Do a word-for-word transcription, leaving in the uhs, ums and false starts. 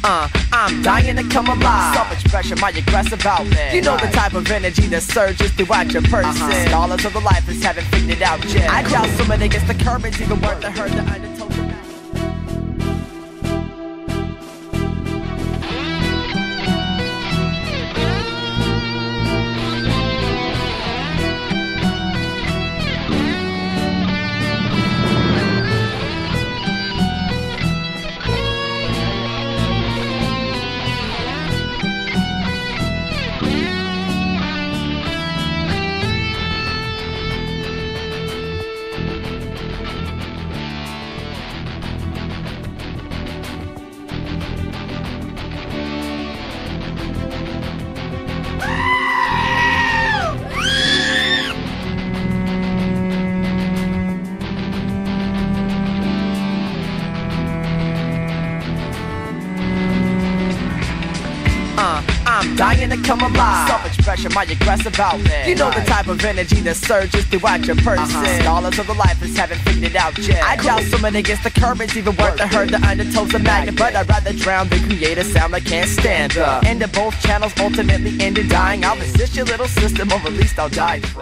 Uh, I'm dying to come alive. So much pressure, my aggressive outlet. You know the type of energy that surges throughout your person. Uh-huh. Scholars of the life is haven't figured out yet. I doubt someone against the current even worth the hurt the undertones of. I'm dying to come alive. So much pressure, my aggressive outlet. You know the type of energy that surges throughout your person. Uh-huh. Scholars of the life is haven't figured it out yet. I doubt someone against the currents even worth the hurt the undertones of magnet. But I'd rather drown than create a sound I can't stand. Uh, end of both channels ultimately end in dying. I'll resist your little system, or at least I'll die.